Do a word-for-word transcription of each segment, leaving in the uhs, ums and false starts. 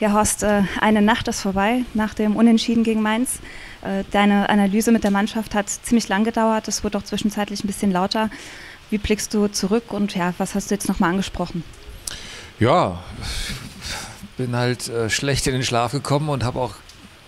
Ja, Horst, äh, eine Nacht ist vorbei nach dem Unentschieden gegen Mainz. Äh, deine Analyse mit der Mannschaft hat ziemlich lang gedauert. Es wurde auch zwischenzeitlich ein bisschen lauter. Wie blickst du zurück und ja, was hast du jetzt nochmal angesprochen? Ja, bin halt äh, schlecht in den Schlaf gekommen und habe auch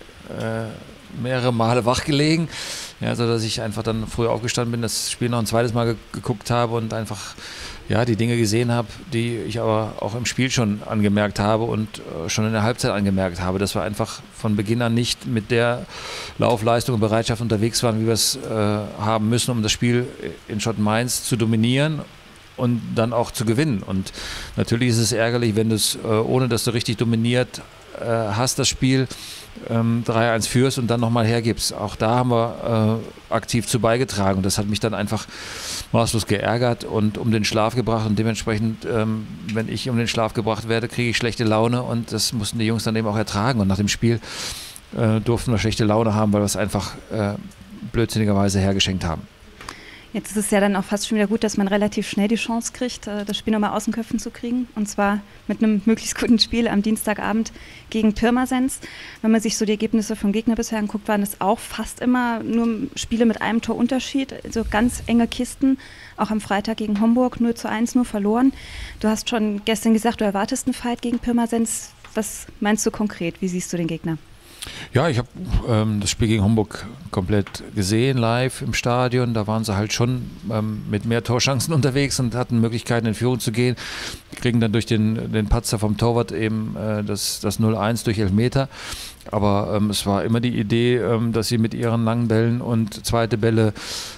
äh, mehrere Male wach gelegen, ja, sodass ich einfach dann früh aufgestanden bin, das Spiel noch ein zweites Mal ge geguckt habe und einfach ja, die Dinge gesehen habe, die ich aber auch im Spiel schon angemerkt habe und äh, schon in der Halbzeit angemerkt habe, dass wir einfach von Beginn an nicht mit der Laufleistung und Bereitschaft unterwegs waren, wie wir es äh, haben müssen, um das Spiel in Schott Mainz zu dominieren und dann auch zu gewinnen. Und natürlich ist es ärgerlich, wenn du es, äh, ohne dass du richtig dominiert äh, hast, das Spiel ähm, drei eins führst und dann nochmal hergibst. Auch da haben wir äh, aktiv zu beigetragen. Und das hat mich dann einfach maßlos geärgert und um den Schlaf gebracht. Und dementsprechend, ähm, wenn ich um den Schlaf gebracht werde, kriege ich schlechte Laune. Und das mussten die Jungs dann eben auch ertragen. Und nach dem Spiel äh, durften wir schlechte Laune haben, weil wir es einfach äh, blödsinnigerweise hergeschenkt haben. Jetzt ist es ja dann auch fast schon wieder gut, dass man relativ schnell die Chance kriegt, das Spiel nochmal aus den Köpfen zu kriegen. Und zwar mit einem möglichst guten Spiel am Dienstagabend gegen Pirmasens. Wenn man sich so die Ergebnisse vom Gegner bisher anguckt, waren es auch fast immer nur Spiele mit einem Torunterschied. Also ganz enge Kisten. Auch am Freitag gegen Homburg null zu eins nur verloren. Du hast schon gestern gesagt, du erwartest einen Fight gegen Pirmasens. Was meinst du konkret? Wie siehst du den Gegner? Ja, ich habe ähm, das Spiel gegen Homburg komplett gesehen, live im Stadion. Da waren sie halt schon ähm, mit mehr Torchancen unterwegs und hatten Möglichkeiten in Führung zu gehen. Kriegen dann durch den, den Patzer vom Torwart eben äh, das, das null eins durch Elfmeter. Aber ähm, es war immer die Idee, ähm, dass sie mit ihren langen Bällen und zweite Bälle,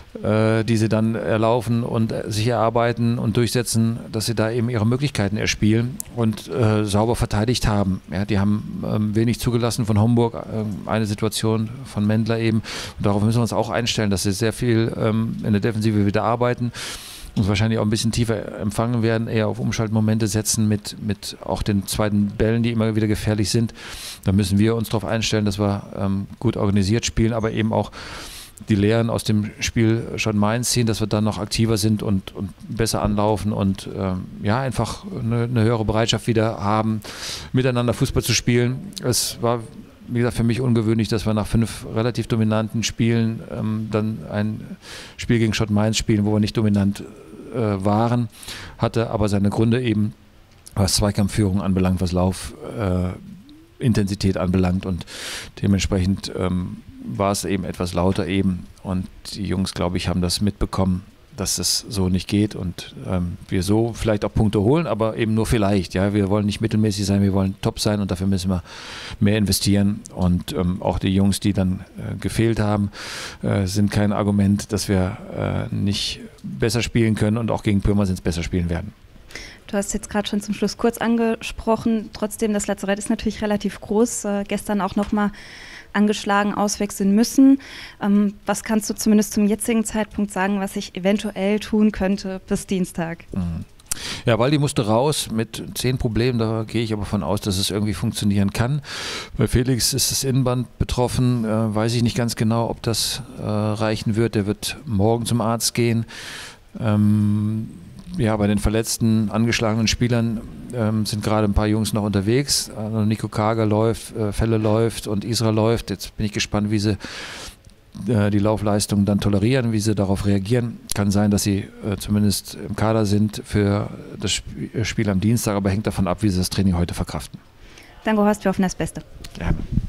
äh, die sie dann erlaufen und äh, sich erarbeiten und durchsetzen, dass sie da eben ihre Möglichkeiten erspielen und äh, sauber verteidigt haben. Ja, die haben ähm, wenig zugelassen von Homburg, äh, eine Situation von Mendler eben. Und darauf müssen wir uns auch einstellen, dass sie sehr viel ähm, in der Defensive wieder arbeiten und wahrscheinlich auch ein bisschen tiefer empfangen werden, eher auf Umschaltmomente setzen mit, mit auch den zweiten Bällen, die immer wieder gefährlich sind. Da müssen wir uns darauf einstellen, dass wir ähm, gut organisiert spielen, aber eben auch die Lehren aus dem Spiel Schott Mainz ziehen, dass wir dann noch aktiver sind und, und besser anlaufen und ähm, ja, einfach eine, eine höhere Bereitschaft wieder haben, miteinander Fußball zu spielen. Es war, wie gesagt, für mich ungewöhnlich, dass wir nach fünf relativ dominanten Spielen ähm, dann ein Spiel gegen Schott Mainz spielen, wo wir nicht dominant äh, waren, hatte aber seine Gründe eben, was Zweikampfführung anbelangt, was Laufintensität äh, anbelangt und dementsprechend ähm, war es eben etwas lauter eben und die Jungs, glaube ich, haben das mitbekommen, dass das so nicht geht und ähm, wir so vielleicht auch Punkte holen, aber eben nur vielleicht. Ja, wir wollen nicht mittelmäßig sein, wir wollen top sein und dafür müssen wir mehr investieren und ähm, auch die Jungs, die dann äh, gefehlt haben, äh, sind kein Argument, dass wir äh, nicht besser spielen können und auch gegen Pirmasens besser spielen werden. Du hast jetzt gerade schon zum Schluss kurz angesprochen, trotzdem, das Lazarett ist natürlich relativ groß, äh, gestern auch nochmal angeschlagen auswechseln müssen. Ähm, was kannst du zumindest zum jetzigen Zeitpunkt sagen, was ich eventuell tun könnte bis Dienstag? Mhm. Ja, Waldi musste raus mit zehn Problemen, da gehe ich aber von aus, dass es irgendwie funktionieren kann. Bei Felix ist das Innenband betroffen, äh, weiß ich nicht ganz genau, ob das äh, reichen wird. Der wird morgen zum Arzt gehen. Ähm, Ja, bei den verletzten, angeschlagenen Spielern ähm, sind gerade ein paar Jungs noch unterwegs. Also Nico Kager läuft, äh, Felle läuft und Isra läuft. Jetzt bin ich gespannt, wie sie äh, die Laufleistung dann tolerieren, wie sie darauf reagieren. Kann sein, dass sie äh, zumindest im Kader sind für das Sp- Spiel am Dienstag, aber hängt davon ab, wie sie das Training heute verkraften. Danke, Horst, wir hoffen das Beste. Gerne.